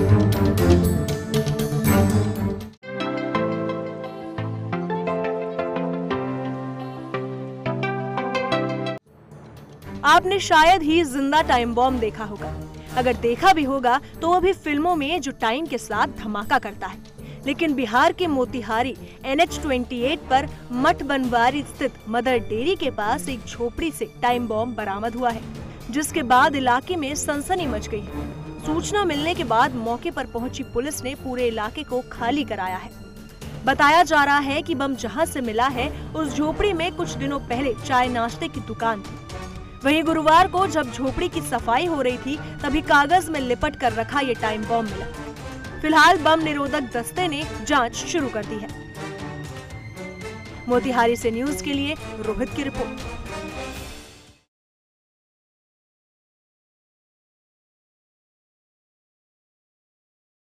आपने शायद ही जिंदा टाइम बॉम्ब देखा होगा। अगर देखा भी होगा तो वो भी फिल्मों में जो टाइम के साथ धमाका करता है। लेकिन बिहार के मोतिहारी NH-28 पर मठ बनवारी स्थित मदर डेयरी के पास एक झोपड़ी से टाइम बॉम्ब बरामद हुआ है, जिसके बाद इलाके में सनसनी मच गई है। सूचना मिलने के बाद मौके पर पहुंची पुलिस ने पूरे इलाके को खाली कराया है। बताया जा रहा है कि बम जहां से मिला है उस झोपड़ी में कुछ दिनों पहले चाय नाश्ते की दुकान थी। वहीं गुरुवार को जब झोपड़ी की सफाई हो रही थी तभी कागज में लिपट कर रखा ये टाइम बॉम्ब मिला। फिलहाल बम निरोधक दस्ते ने जांच शुरू कर दी है। मोतिहारी से न्यूज के लिए रोहित की रिपोर्ट।